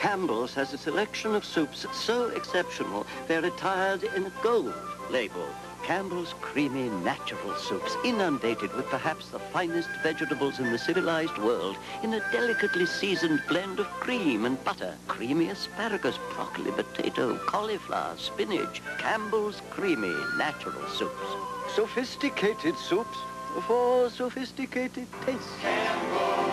Campbell's has a selection of soups so exceptional, they're attired in a gold label. Campbell's creamy, natural soups, inundated with perhaps the finest vegetables in the civilized world, in a delicately seasoned blend of cream and butter, creamy asparagus, broccoli, potato, cauliflower, spinach. Campbell's creamy, natural soups. Sophisticated soups for sophisticated tastes. Campbell.